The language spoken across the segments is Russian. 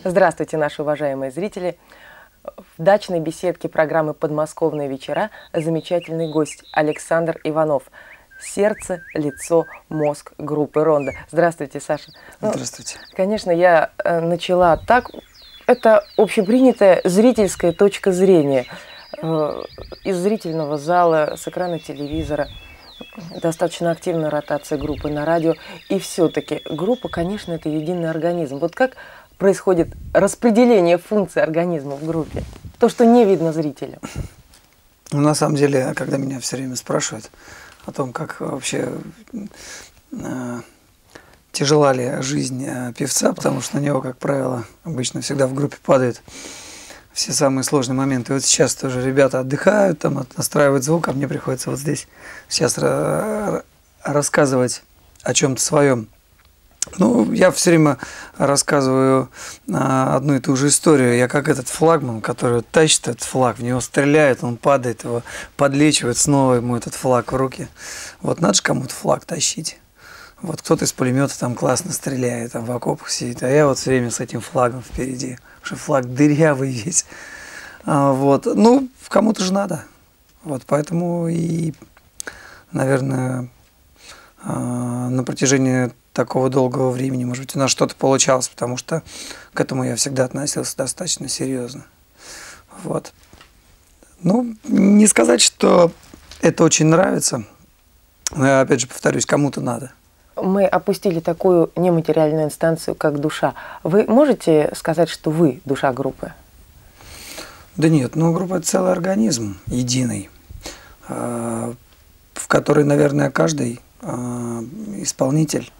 Здравствуйте, наши уважаемые зрители. В дачной беседке программы «Подмосковные вечера» замечательный гость Александр Иванов. Сердце, лицо, мозг группы «Рондо». Здравствуйте, Саша. Здравствуйте. Конечно, я начала так. Это общепринятая зрительская точка зрения. Из зрительного зала, с экрана телевизора. Достаточно активная ротация группы на радио. И все-таки группа, конечно, это единый организм. Вот как происходит распределение функций организма в группе? То, что не видно зрителям. Ну, на самом деле, когда меня все время спрашивают о том, как вообще тяжела ли жизнь певца, потому что на него, как правило, обычно всегда в группе падают все самые сложные моменты. И вот сейчас тоже ребята отдыхают, там настраивают звук, а мне приходится вот здесь сейчас рассказывать о чем-то своем. Ну, я все время рассказываю одну и ту же историю. Я как этот флагман, который тащит этот флаг, в него стреляет, он падает, его подлечивает, снова ему этот флаг в руки. Вот надо же кому-то флаг тащить. Вот кто-то из пулемета там классно стреляет, там в окопах сидит, а я вот все время с этим флагом впереди, потому что флаг дырявый весь. Вот. Ну, кому-то же надо. Вот поэтому и, наверное, на протяжении такого долгого времени, может быть, у нас что-то получалось, потому что к этому я всегда относился достаточно серьезно. Вот. Ну, не сказать, что это очень нравится, но я опять же повторюсь, кому-то надо. Мы опустили такую нематериальную инстанцию, как душа. Вы можете сказать, что вы душа группы? Да нет, ну группа – это целый организм, единый, в который, наверное, каждый исполнитель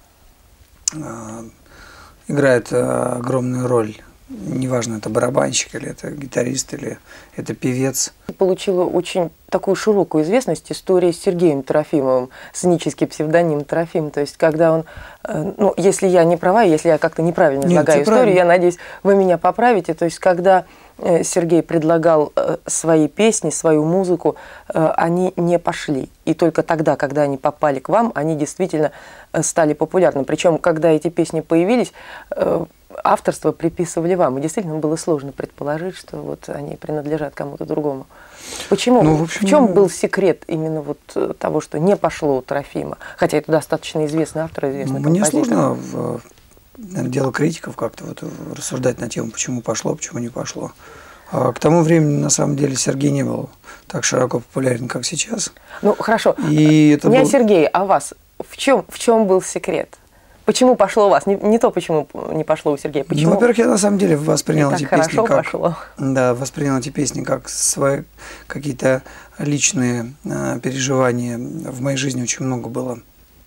играет огромную роль. Неважно, это барабанщик, или это гитарист, или это певец. Получила очень такую широкую известность история с Сергеем Трофимовым, сценический псевдоним Трофим. То есть, когда он, ну, если я не права, если я как-то неправильно излагаю историю, я надеюсь, вы меня поправите. То есть, когда Сергей предлагал свои песни, свою музыку, они не пошли. И только тогда, когда они попали к вам, они действительно стали популярны. Причем, когда эти песни появились, авторство приписывали вам. И действительно было сложно предположить, что вот они принадлежат кому-то другому. Почему? Ну, в чем был секрет именно вот того, что не пошло у Трофима? Хотя это достаточно известный автор, известный Мне композитор. сложно дело критиков как-то вот рассуждать на тему, почему пошло, почему не пошло. А к тому времени, на самом деле, Сергей не был так широко популярен, как сейчас. Ну, хорошо. И это не о Сергее, а вас. В чем был секрет? Почему пошло у вас? Не то, почему не пошло у Сергея. Почему? Ну, во-первых, я на самом деле воспринял эти песни как... пошло. Да, воспринял эти песни как свои какие-то личные переживания. В моей жизни очень много было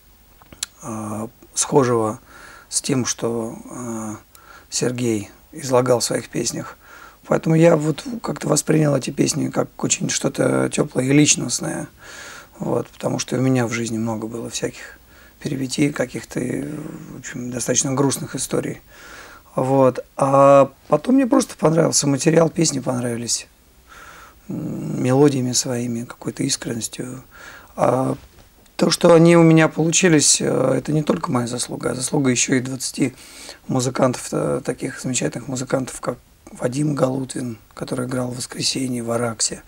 схожего с тем, что Сергей излагал в своих песнях. Поэтому я вот как-то воспринял эти песни как очень что-то теплое и личностное. Вот, потому что у меня в жизни много было всяких перипетий, каких-то, в общем, достаточно грустных историй. Вот. А потом мне просто понравился материал, песни понравились мелодиями своими, какой-то искренностью. А то, что они у меня получились, это не только моя заслуга, а заслуга еще и 20 музыкантов, таких замечательных музыкантов, как Вадим Галутвин, который играл в «Воскресенье», в «Араксе»,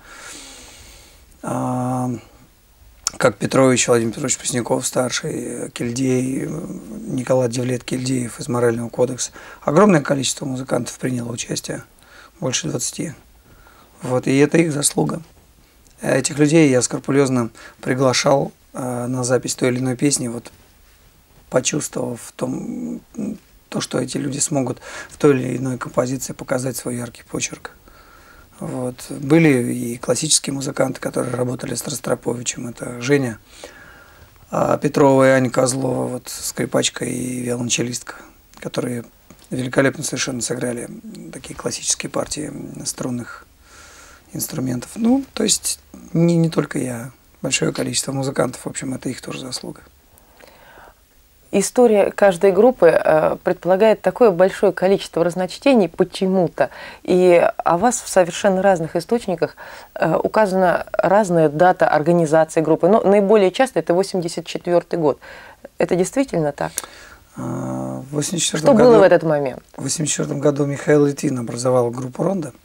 как Петрович, Владимир Петрович Пресняков-старший, Кильдей, Николай Девлет-Кильдеев из «Морального кодекса». Огромное количество музыкантов приняло участие, больше 20. Вот, и это их заслуга. Этих людей я скрупулезно приглашал на запись той или иной песни, вот, почувствовав то, что эти люди смогут в той или иной композиции показать свой яркий почерк. Вот. Были и классические музыканты, которые работали с Ростроповичем. Это Женя Петрова и Аня Козлова, вот, скрипачка и виолончелистка, которые великолепно совершенно сыграли такие классические партии струнных инструментов. Ну, то есть не только я, большое количество музыкантов, в общем, это их тоже заслуга. История каждой группы предполагает такое большое количество разночтений почему-то, и о вас в совершенно разных источниках указана разная дата организации группы. Но наиболее часто это 1984 год. Это действительно так? В 84 Что году, было в этот момент? В 84 году Михаил Литвин образовал группу «Ронда»,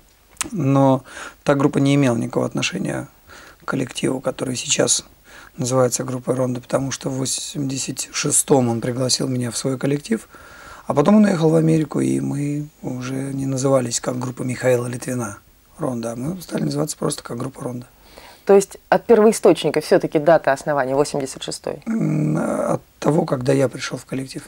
но та группа не имела никакого отношения к коллективу, который сейчас называется группой «Ронда», потому что в 86-м он пригласил меня в свой коллектив, а потом он уехал в Америку, и мы уже не назывались как группа Михаила Литвина «Ронда», а мы стали называться просто как группа «Ронда». То есть от первоисточника все-таки дата основания 86-й? От того, когда я пришел в коллектив.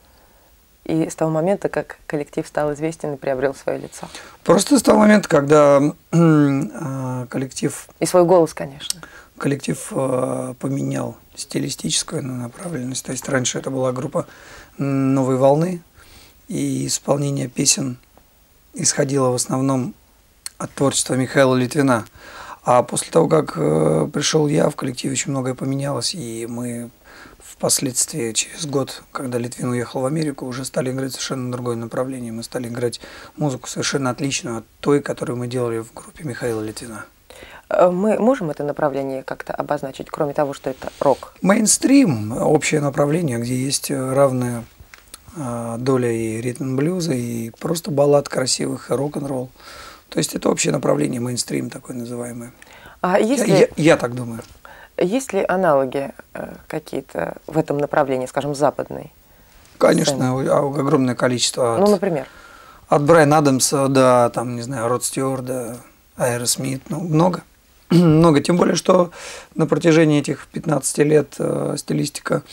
И с того момента, как коллектив стал известен и приобрел свое лицо? Просто с того момента, когда коллектив... И свой голос, конечно. Коллектив поменял стилистическую направленность. То есть раньше это была группа «Новой волны», и исполнение песен исходило в основном от творчества Михаила Литвина. А после того, как пришел я, в коллективе очень многое поменялось, и мы впоследствии, через год, когда Литвин уехал в Америку, уже стали играть совершенно другое направление. Мы стали играть музыку совершенно отличную от той, которую мы делали в группе Михаила Литвина. Мы можем это направление как-то обозначить, кроме того, что это рок? Мейнстрим – общее направление, где есть равная доля и ритм-блюза, и просто баллад красивых, и рок-н-ролл. То есть это общее направление, мейнстрим такое называемое. А если... я так думаю. Есть ли аналоги какие-то в этом направлении, скажем, западной? Конечно, огромное количество. Ну, например? От Брайана Адамса до, там, не знаю, Род Стюарда, Аэросмит, ну, много. Много, тем более, что на протяжении этих 15 лет стилистика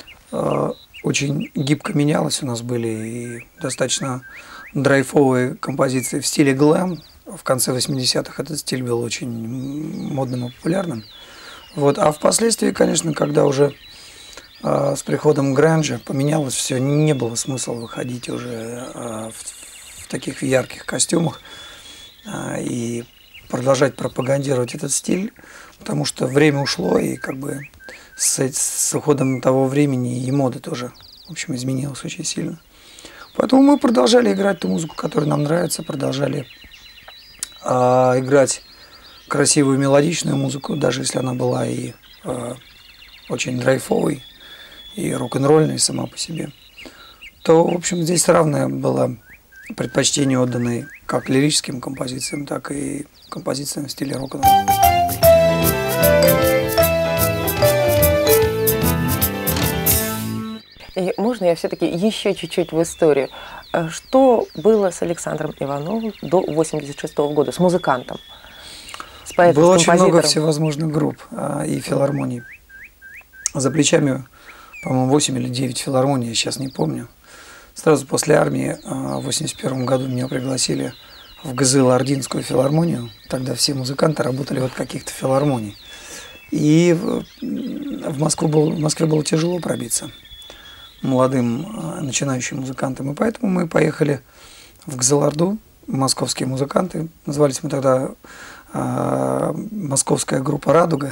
очень гибко менялась. У нас были и достаточно драйфовые композиции в стиле глэм. В конце 80-х этот стиль был очень модным и популярным. Вот. А впоследствии, конечно, когда уже с приходом гранжа поменялось все, не было смысла выходить уже в таких ярких костюмах и продолжать пропагандировать этот стиль, потому что время ушло, и как бы с уходом того времени и мода тоже, в общем, изменилась очень сильно. Поэтому мы продолжали играть ту музыку, которая нам нравится, продолжали играть красивую мелодичную музыку, даже если она была и очень драйфовой, и рок-н-ролльной сама по себе, то, в общем, здесь равное было предпочтение отданной как лирическим композициям, так и композициям в стиле рок-н-ролл. И можно я все-таки еще чуть-чуть в историю? Что было с Александром Ивановым до 86-го года, с музыкантом? С поэтом, было с очень много всевозможных групп и филармоний. За плечами, по-моему, 8 или 9 филармоний, я сейчас не помню. Сразу после армии в 1981 году меня пригласили в Гызыл-Ординскую филармонию. Тогда все музыканты работали в каких-то филармоний. И в Москве было тяжело пробиться молодым начинающим музыкантам. И поэтому мы поехали в Гызыл-Орду, московские музыканты. Назывались мы тогда московская группа «Радуга».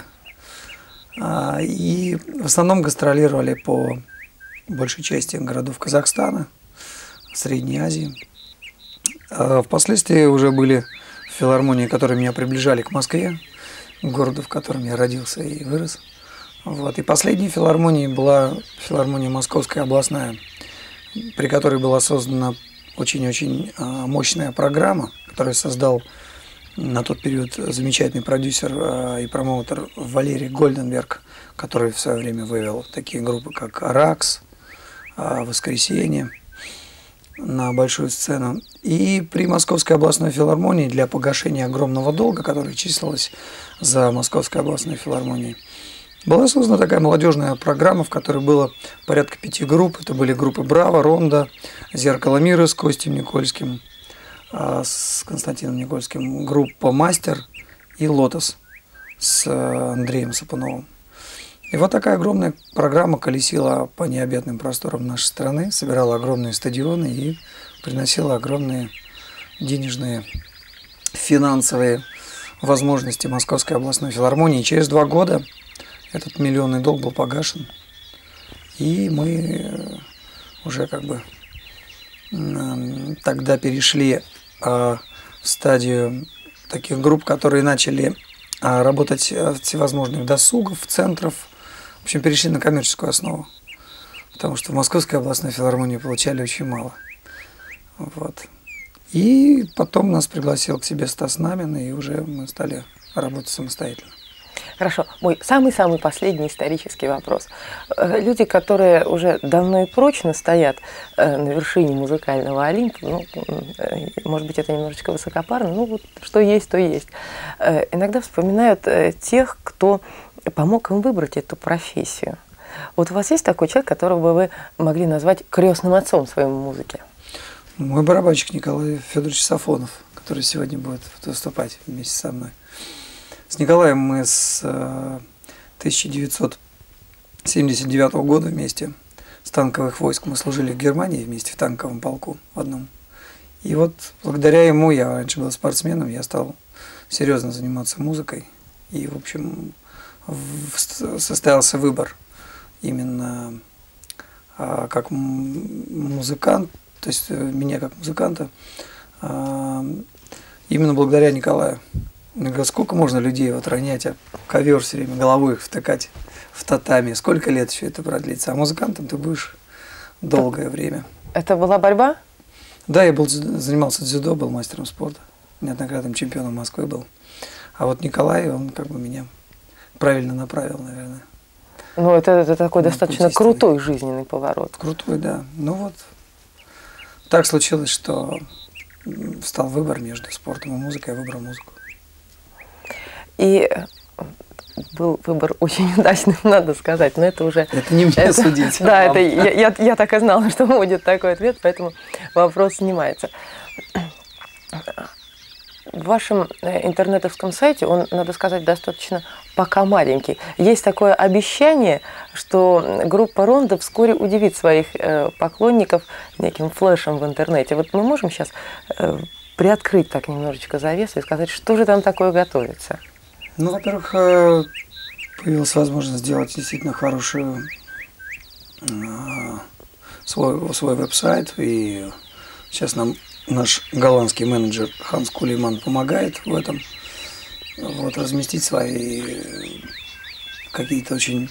И в основном гастролировали по большей части городов Казахстана, Средней Азии. Впоследствии уже были филармонии, которые меня приближали к Москве, к городу, в котором я родился и вырос. Вот. И последней филармонией была филармония Московская областная, при которой была создана очень-очень мощная программа, которую создал на тот период замечательный продюсер и промоутер Валерий Гольденберг, который в свое время вывел такие группы, как «Ракс», «Воскресенье» на большую сцену. И при Московской областной филармонии для погашения огромного долга, который числилось за Московской областной филармонией, была создана такая молодежная программа, в которой было порядка 5 групп. Это были группы «Браво», «Ронда», «Зеркало мира» с Костей Никольским, с Константином Никольским, группа «Мастер» и «Лотос» с Андреем Сапуновым. И вот такая огромная программа колесила по необъятным просторам нашей страны, собирала огромные стадионы и приносила огромные денежные, финансовые возможности Московской областной филармонии. И через 2 года этот миллионный долг был погашен, и мы уже как бы тогда перешли в стадию таких групп, которые начали работать от всевозможных досугов, центров, в общем, перешли на коммерческую основу. потому что в Московской областной филармонии получали очень мало. Вот. И потом нас пригласил к себе Стас Намин, и уже мы стали работать самостоятельно. Хорошо. Мой самый-самый последний исторический вопрос. Люди, которые уже давно и прочно стоят на вершине музыкального Олимпа, ну, может быть, это немножечко высокопарно, но вот что есть, то есть, иногда вспоминают тех, кто помог им выбрать эту профессию. Вот у вас есть такой человек, которого бы вы могли назвать крестным отцом своей музыки? Мой барабанщик Николай Федорович Сафонов, который сегодня будет выступать вместе со мной. С Николаем мы с 1979 года вместе с танковых войск. Мы служили в Германии вместе в танковом полку в одном. И вот благодаря ему, я раньше был спортсменом, я стал серьезно заниматься музыкой. И, в общем, состоялся выбор именно как музыкант, то есть меня как музыканта, именно благодаря Николаю. Сколько можно людей вот ронять, а ковер все время головой втыкать в татами? Сколько лет еще это продлится? А музыкантом ты будешь долгое время. Это была борьба? Да, я занимался дзюдо, был мастером спорта. Неоднократным чемпионом Москвы был. А вот Николай, он как бы меня правильно направил, наверное. Ну, это такой достаточно крутой жизненный поворот. Крутой, да. Ну вот, так случилось, что встал выбор между спортом и музыкой, я выбрал музыку. И был выбор очень удачным, надо сказать, но это уже... Это не мне судить. Да, это я так и знала, что будет такой ответ, поэтому вопрос снимается. В вашем интернетовском сайте, он, надо сказать, достаточно пока маленький. Есть такое обещание, что группа Рондо вскоре удивит своих поклонников неким флешем в интернете. Вот мы можем сейчас приоткрыть так немножечко завесу и сказать, что же там такое готовится? Ну, во-первых, появилась возможность сделать действительно хорошую свой веб-сайт, и сейчас нам наш голландский менеджер Ханс Кулиман помогает в этом, вот, разместить свои какие-то очень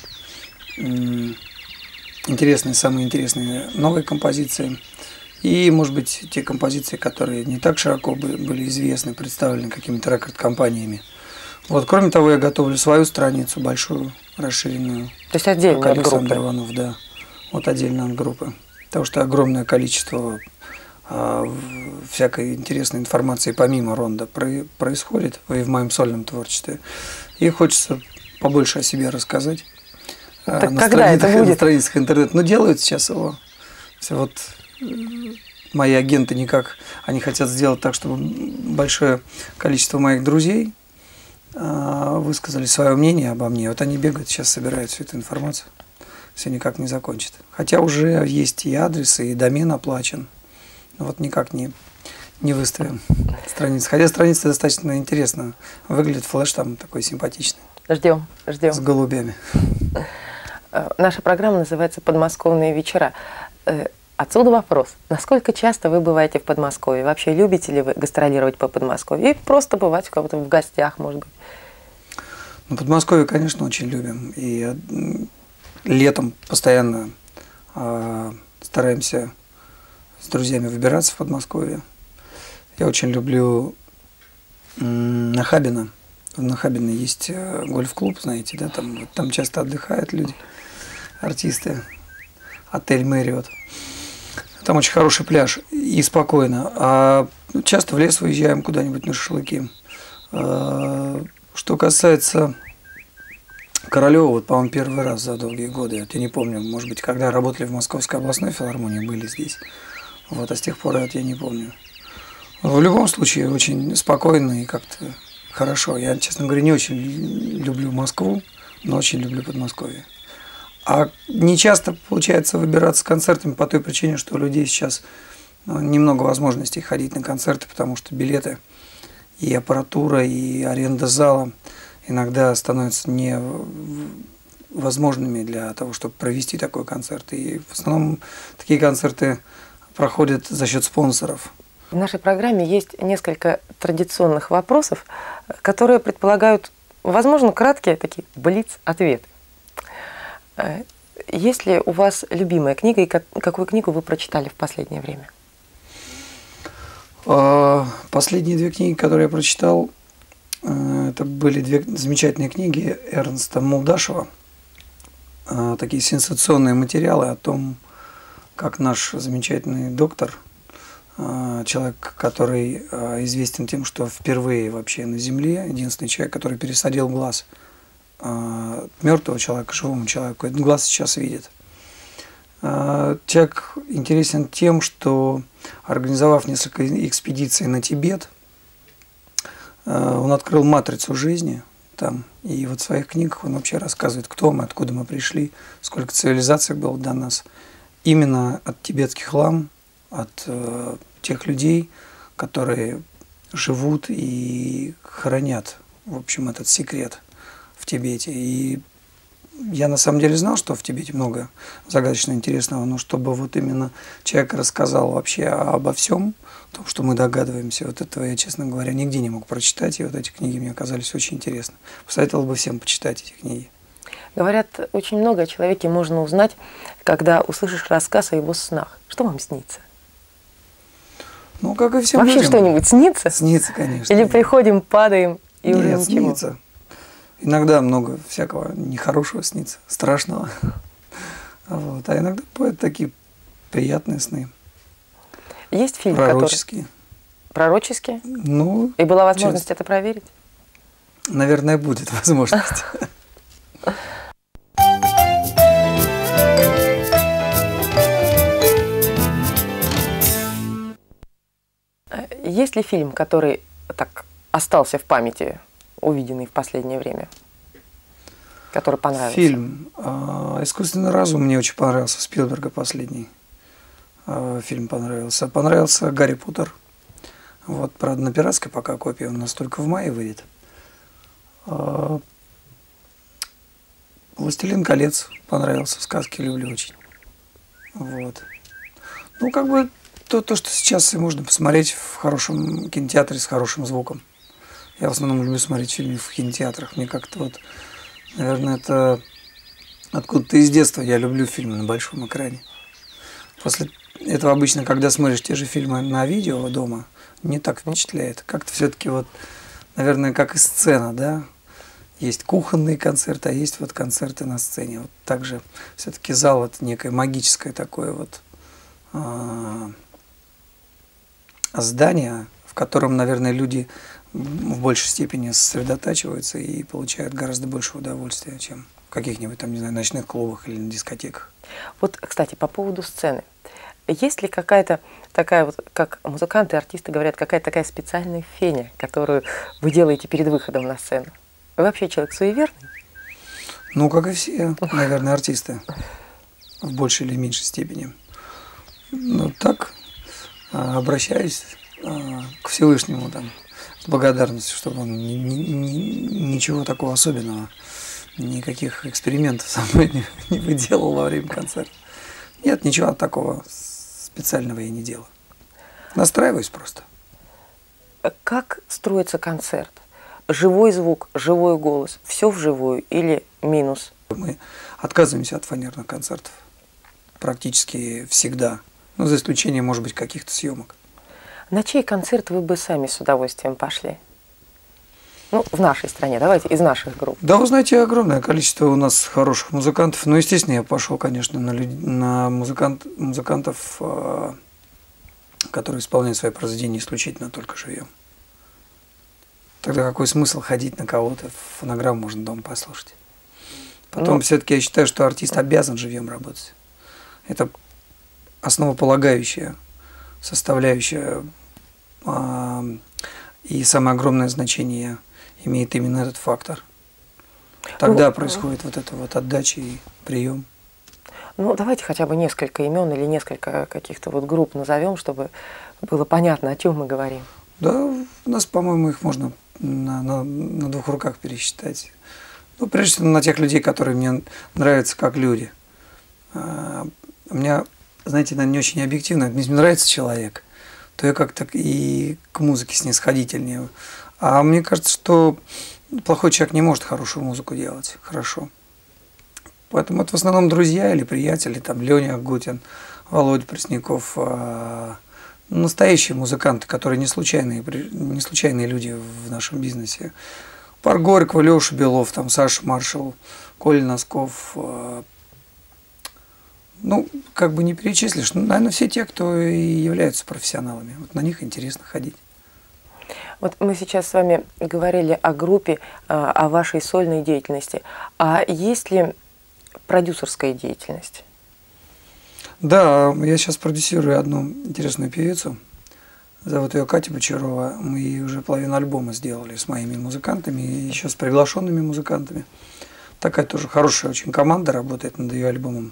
интересные, самые интересные новые композиции. И, может быть, те композиции, которые не так широко были известны, представлены какими-то рекорд-компаниями. Вот, кроме того, я готовлю свою страницу, большую, расширенную. То есть отдельно от Александр группы? Иванов, да. Вот отдельно от группы. Потому что огромное количество всякой интересной информации помимо Рондо происходит и в моем сольном творчестве. И хочется побольше о себе рассказать. Так когда это будет? На страницах интернета. Но делают сейчас его. Все вот мои агенты никак, они хотят сделать так, чтобы большое количество моих друзей высказали свое мнение обо мне. Вот они бегают, сейчас собирают всю эту информацию. Все никак не закончат. Хотя уже есть и адрес, и домен оплачен. Но вот никак не выставим страницу. Хотя страница достаточно интересно выглядит, флеш там такой симпатичный. Ждем. С голубями. Наша программа называется «Подмосковные вечера». Отсюда вопрос. Насколько часто вы бываете в Подмосковье? Вообще любите ли вы гастролировать по Подмосковью? И просто бывать у кого-то в гостях, может быть? Ну, Подмосковье, конечно, очень любим. И летом постоянно стараемся с друзьями выбираться в Подмосковье. Я очень люблю Нахабино. В Нахабино есть гольф-клуб, знаете, да, там часто отдыхают люди, артисты. Отель Мэриот. Там очень хороший пляж и спокойно. А часто в лес выезжаем куда-нибудь на шашлыки. Что касается Королева, вот, по-моему, первый раз за долгие годы, я не помню, может быть, когда работали в Московской областной филармонии, были здесь. Вот, а с тех пор я не помню. В любом случае, очень спокойно и как-то хорошо. Я, честно говоря, не очень люблю Москву, но очень люблю Подмосковье. А не часто получается выбираться с концертами по той причине, что у людей сейчас немного возможностей ходить на концерты, потому что билеты и аппаратура, и аренда зала иногда становятся невозможными для того, чтобы провести такой концерт. И в основном такие концерты проходят за счет спонсоров. В нашей программе есть несколько традиционных вопросов, которые предполагают, возможно, краткие такие блиц-ответы. Есть ли у вас любимая книга, и какую книгу вы прочитали в последнее время? Последние две книги, которые я прочитал, это были две замечательные книги Эрнста Молдашева. Такие сенсационные материалы о том, как наш замечательный доктор, человек, который известен тем, что впервые вообще на Земле, единственный человек, который пересадил глаз мертвого человека живому человеку, этот глаз сейчас видит. Человек интересен тем, что, организовав несколько экспедиций на Тибет, он открыл матрицу жизни там. И вот в своих книгах он вообще рассказывает, кто мы, откуда мы пришли, сколько цивилизаций было до нас. Именно от тибетских лам, от тех людей, которые живут и хранят, в общем, этот секрет в Тибете. И я на самом деле знал, что в Тибете много загадочно интересного, но чтобы вот именно человек рассказал вообще обо всем, о том, что мы догадываемся, вот этого я, честно говоря, нигде не мог прочитать, и вот эти книги мне оказались очень интересны. Посоветовал бы всем почитать эти книги. Говорят, очень много о человеке можно узнать, когда услышишь рассказ о его снах. Что вам снится? Ну, как и всем вообще людям. Что-нибудь снится? Снится, конечно. Или приходим, падаем, и Нет, уже ничего? Снится. Иногда много всякого нехорошего снится, страшного. Вот. А иногда бывают такие приятные сны. Есть фильм, пророческие. Который... Пророческие? Ну, и была возможность это проверить? Наверное, будет возможность. Есть ли фильм, который так остался в памяти, увиденный в последнее время, который понравился? Фильм «Искусственный разум» мне очень понравился, Спилберга последний фильм понравился. Понравился «Гарри Поттер». Вот, правда, на пиратской пока копия, у нас только в мае выйдет. «Властелин колец» понравился, сказки люблю очень. Вот. Ну, как бы то, что сейчас и можно посмотреть в хорошем кинотеатре с хорошим звуком. Я в основном люблю смотреть фильмы в кинотеатрах. Мне как-то вот, наверное, это откуда-то из детства я люблю фильмы на большом экране. После этого обычно, когда смотришь те же фильмы на видео дома, не так впечатляет. Как-то все-таки вот, наверное, как и сцена, да? Есть кухонные концерты, а есть вот концерты на сцене. Вот также все-таки зал это некое магическое такое вот здание, в котором, наверное, люди в большей степени сосредотачиваются и получают гораздо больше удовольствия, чем в каких-нибудь там, не знаю, ночных клубах или на дискотеках. Вот, кстати, по поводу сцены. Есть ли какая-то такая вот, как музыканты, артисты говорят, какая-то такая специальная феня, которую вы делаете перед выходом на сцену? Вы вообще человек суеверный? Ну, как и все, наверное, артисты, в большей или меньшей степени. Ну, так, обращаюсь к Всевышнему там, с благодарностью, чтобы он ничего такого особенного, никаких экспериментов со мной не выделал во время концерта. Нет, ничего такого специального я не делаю. Настраиваюсь просто. Как строится концерт? Живой звук, живой голос, все вживую или минус? Мы отказываемся от фанерных концертов практически всегда, ну, за исключением, может быть, каких-то съемок. На чей концерт вы бы сами с удовольствием пошли? Ну, в нашей стране, давайте, из наших групп. Да, вы знаете, огромное количество у нас хороших музыкантов. Ну, естественно, я пошел, конечно, на музыкантов, которые исполняют свои произведения исключительно только живьем. Тогда какой смысл ходить на кого-то? Фонограмму можно дома послушать. Потом все-таки я считаю, что артист обязан живьем работать. Это основополагающая составляющая, и самое огромное значение имеет именно этот фактор. Тогда происходит вот эта вот отдача и прием. Ну, давайте хотя бы несколько имен или несколько каких-то вот групп назовем, чтобы было понятно, о чем мы говорим. Да, у нас, по-моему, их можно на двух руках пересчитать. Ну, прежде всего, на тех людей, которые мне нравятся как люди. У меня, знаете, наверное, не очень объективно. Если мне нравится человек, то я как-то и к музыке снисходительнее. А мне кажется, что плохой человек не может хорошую музыку делать хорошо. Поэтому это в основном друзья или приятели, там Леня Агутин, Володя Пресняков, настоящие музыканты, которые не случайные люди в нашем бизнесе. Пар Горького, Леша Белов, там Саша Маршал, Коля Носков. Ну, как бы не перечислишь, но, наверное, все те, кто и являются профессионалами. Вот на них интересно ходить. Вот мы сейчас с вами говорили о группе, о вашей сольной деятельности. А есть ли продюсерская деятельность? Да, я сейчас продюсирую одну интересную певицу. Зовут ее Катя Бочарова. Мы ей уже половину альбома сделали с моими музыкантами и еще с приглашенными музыкантами. Такая тоже хорошая очень команда работает над ее альбомом.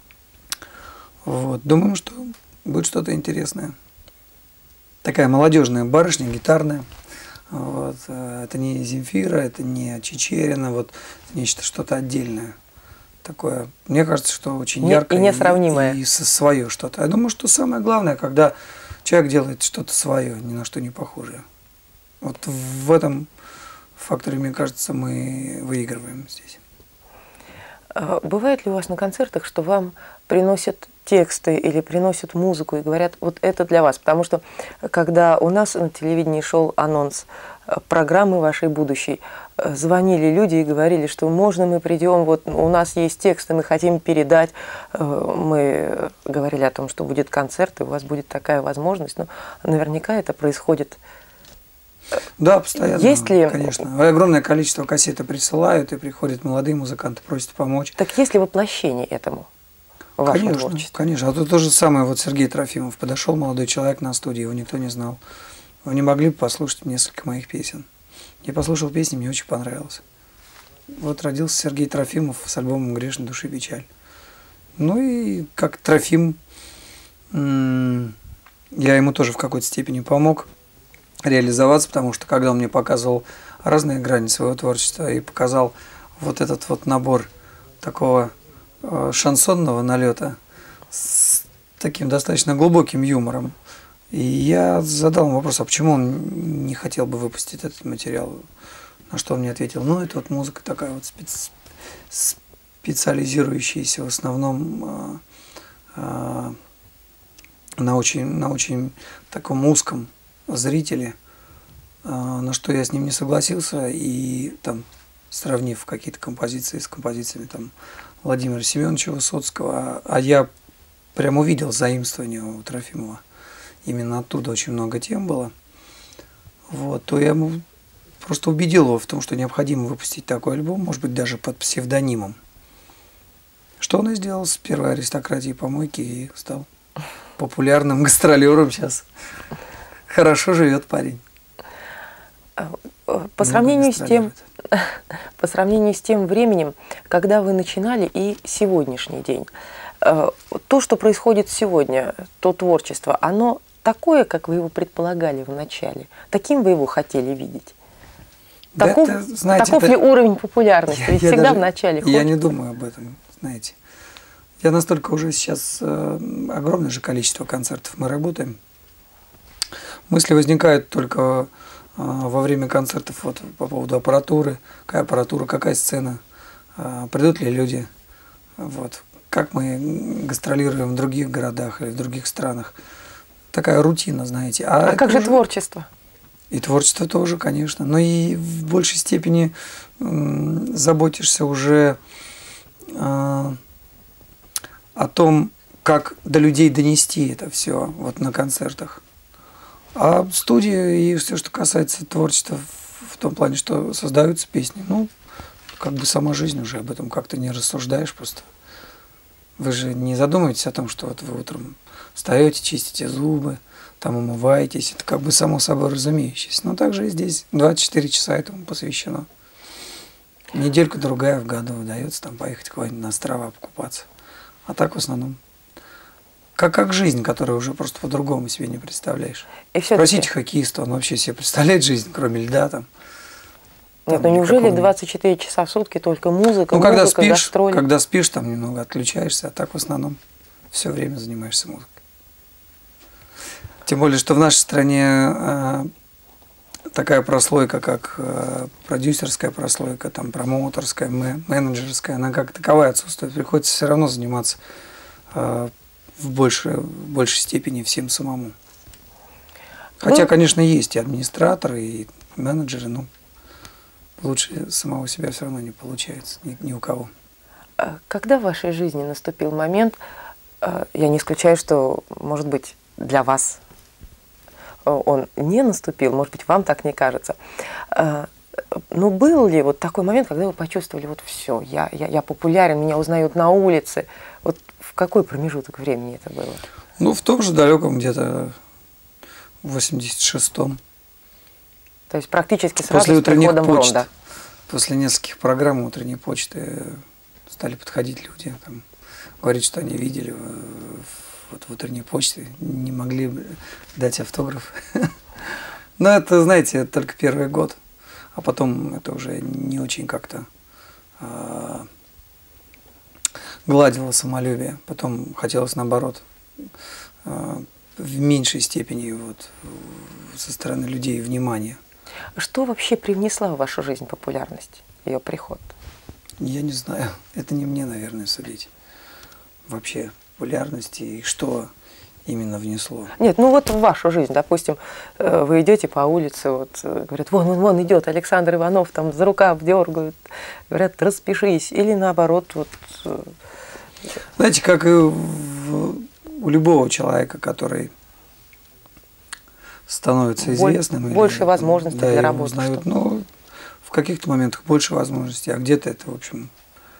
Вот. Думаем, что будет что-то интересное. Такая молодежная барышня, гитарная. Вот. Это не Земфира, это не Чичерина, вот нечто, что-то отдельное. Такое, мне кажется, что очень яркое и несравнимое. И свое что-то. Я думаю, что самое главное, когда человек делает что-то свое, ни на что не похожее. Вот в этом факторе, мне кажется, мы выигрываем здесь. Бывает ли у вас на концертах, что вам приносят тексты или приносят музыку и говорят, вот это для вас? Потому что когда у нас на телевидении шел анонс программы вашей будущей, звонили люди и говорили, что можно мы придем, вот у нас есть тексты, мы хотим передать. Мы говорили о том, что будет концерт, и у вас будет такая возможность. Но наверняка это происходит. Да, постоянно, есть ли... конечно. Огромное количество кассет присылают, и приходят молодые музыканты, просят помочь. Так есть ли воплощение этому? Конечно, конечно. А тут то же самое, вот Сергей Трофимов подошел, молодой человек на студии, его никто не знал. Вы не могли бы послушать несколько моих песен. Я послушал песни, мне очень понравилось. Вот родился Сергей Трофимов с альбомом «Грешной души печаль». Ну и как Трофим, я ему тоже в какой-то степени помог реализоваться, потому что когда он мне показывал разные грани своего творчества и показал вот этот вот набор такого шансонного налета с таким достаточно глубоким юмором. И я задал ему вопрос, а почему он не хотел бы выпустить этот материал? На что он мне ответил, ну, это вот музыка такая вот специализирующаяся в основном на очень таком узком зрителе, на что я с ним не согласился, и там, сравнив какие-то композиции с композициями там Владимира Семеновича Высоцкого, а я прям увидел заимствование у Трофимова. Именно оттуда очень много тем было. Вот, то я ему просто убедил его в том, что необходимо выпустить такой альбом, может быть, даже под псевдонимом. Что он и сделал с первой аристократией помойки и стал популярным гастролером сейчас. Хорошо живет парень. По сравнению с тем временем, когда вы начинали, и сегодняшний день, то, что происходит сегодня, то творчество, оно такое, как вы его предполагали в начале? Таким вы его хотели видеть? Да Таков, это, знаете, таков ли уровень популярности? Ведь всегда даже, в начале хочется. Я не думаю об этом, знаете. Я настолько уже сейчас, огромное же количество концертов мы работаем. Мысли возникают только во время концертов вот, по поводу аппаратуры, какая сцена, придут ли люди, вот, как мы гастролируем в других городах или в других странах. Такая рутина, знаете. А как же творчество? И творчество тоже, конечно. Но и в большей степени заботишься уже о том, как до людей донести это все вот на концертах. А студия и все, что касается творчества, в том плане, что создаются песни, ну, как бы сама жизнь уже об этом как-то не рассуждаешь просто. Вы же не задумываетесь о том, что вот вы утром встаете, чистите зубы, там умываетесь, это как бы само собой разумеющееся. Но также и здесь 24 часа этому посвящено. Неделька-другая в году удается там поехать куда-нибудь на острова покупаться. А так в основном. Как жизнь, которую уже просто по-другому себе не представляешь. Спросите хоккеиста, он вообще себе представляет жизнь, кроме льда там. Нет, ну неужели 24 часа в сутки только музыка, ну, когда спишь, гастроли? Когда спишь, там немного отключаешься, а так в основном все время занимаешься музыкой. Тем более, что в нашей стране такая прослойка, как продюсерская прослойка, там, промоутерская, менеджерская, она как таковая отсутствует. Приходится все равно заниматься в большей степени всем самому. Хотя, конечно, есть и администраторы, и менеджеры, но лучше самого себя все равно не получается ни у кого. Когда в вашей жизни наступил момент, я не исключаю, что, может быть, для вас он не наступил, может быть, вам так не кажется, но был ли вот такой момент, когда вы почувствовали, вот все, я популярен, меня узнают на улице, вот в какой промежуток времени это было? Ну, в том же далеком где-то в 86-м. То есть практически сразу с приходом в Рондо. После нескольких программ утренней почты стали подходить люди, там, говорить, что они видели вот в утренней почте, не могли дать автограф. Но это, знаете, это только первый год, а потом это уже не очень как-то гладило самолюбие. Потом хотелось, наоборот, в меньшей степени вот, со стороны людей внимания. Что вообще привнесла в вашу жизнь популярность, ее приход? Я не знаю. Это не мне, наверное, судить. Вообще популярности и что именно внесло. Нет, ну вот в вашу жизнь, допустим, вы идете по улице, вот говорят, вон идет Александр Иванов, там за рукав дергают, говорят, распишись, или наоборот, вот. Знаете, как и у любого человека, который становится известным. Больше возможностей для работы. Узнают, но в каких-то моментах больше возможностей, а где-то это, в общем,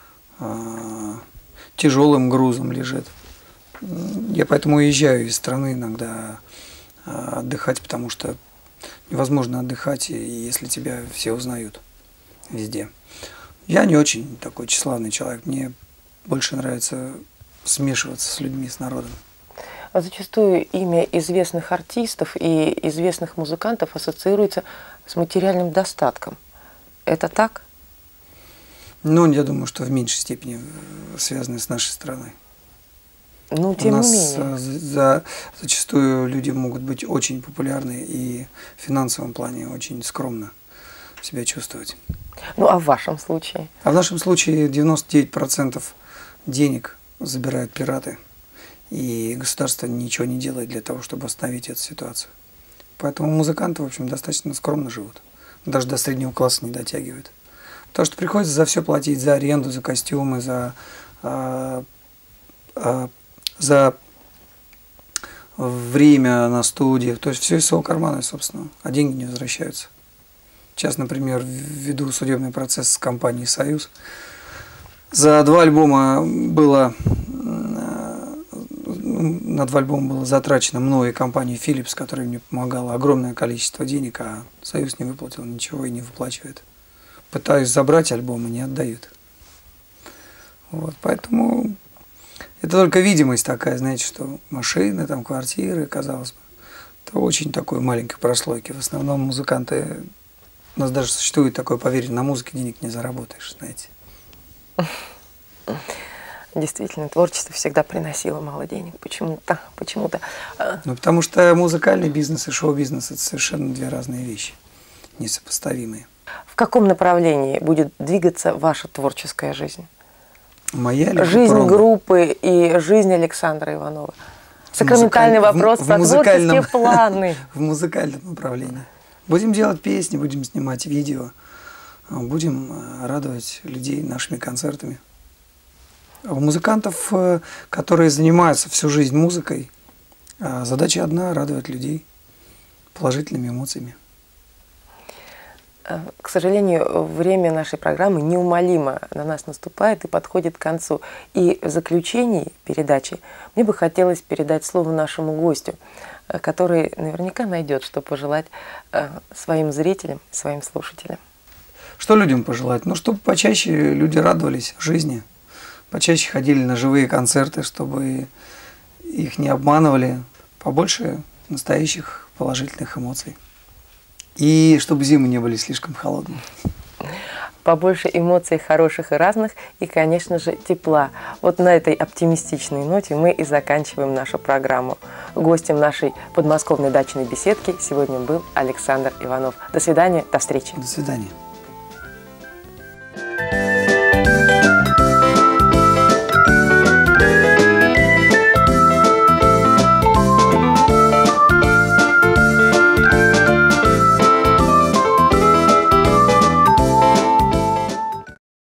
тяжелым грузом лежит. Я поэтому уезжаю из страны иногда отдыхать, потому что невозможно отдыхать, если тебя все узнают везде. Я не очень такой тщеславный человек, мне больше нравится смешиваться с людьми, с народом. А зачастую имя известных артистов и известных музыкантов ассоциируется с материальным достатком. Это так? Ну, я думаю, что в меньшей степени связано с нашей страной. Ну, тем не менее. Зачастую люди могут быть очень популярны и в финансовом плане очень скромно себя чувствовать. Ну, а в вашем случае? А в нашем случае 99% денег забирают пираты. И государство ничего не делает для того, чтобы остановить эту ситуацию. Поэтому музыканты, в общем, достаточно скромно живут. Даже до среднего класса не дотягивают. Потому что приходится за все платить, за аренду, за костюмы, за время на студиях. То есть все из своего кармана, собственно, а деньги не возвращаются. Сейчас, например, веду судебный процесс с компанией «Союз». На 2 альбома было затрачено мной и компанией Philips, которая мне помогала, огромное количество денег, а Союз не выплатил ничего и не выплачивает. Пытаюсь забрать альбомы, не отдают. Вот, поэтому это только видимость такая, знаете, что машины, там, квартиры, казалось бы. Это очень такой маленькой прослойки. В основном музыканты, у нас даже существует такое поверье, на музыке денег не заработаешь, знаете. Действительно, творчество всегда приносило мало денег. Почему-то. Ну, потому что музыкальный бизнес и шоу-бизнес – это совершенно 2 разные вещи, несопоставимые. В каком направлении будет двигаться ваша творческая жизнь? Моя ли жизнь группы и жизнь Александра Иванова. Сакраментальный вопрос про творческие планы. В музыкальном направлении. Будем делать песни, будем снимать видео, будем радовать людей нашими концертами. У музыкантов, которые занимаются всю жизнь музыкой, задача одна – радовать людей положительными эмоциями. К сожалению, время нашей программы неумолимо на нас наступает и подходит к концу. И в заключении передачи мне бы хотелось передать слово нашему гостю, который наверняка найдет, что пожелать своим зрителям, своим слушателям. Что людям пожелать? Ну, чтобы почаще люди радовались жизни, почаще ходили на живые концерты, чтобы их не обманывали, побольше настоящих положительных эмоций. И чтобы зимы не были слишком холодными. побольше эмоций хороших и разных, и, конечно же, тепла. Вот на этой оптимистичной ноте мы и заканчиваем нашу программу. Гостем нашей подмосковной дачной беседки сегодня был Александр Иванов. До свидания, до встречи. До свидания.